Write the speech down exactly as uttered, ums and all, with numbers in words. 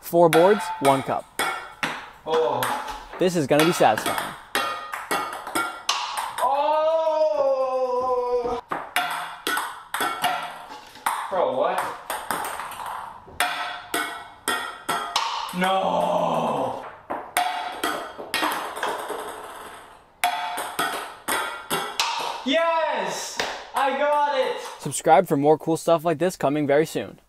Four boards, one cup. Oh. This is gonna be satisfying. Oh! Bro, what? No! Yes! I got it! Subscribe for more cool stuff like this coming very soon.